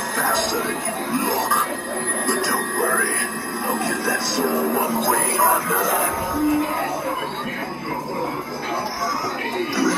faster than you look. But don't worry, I'll get that soul one way or another.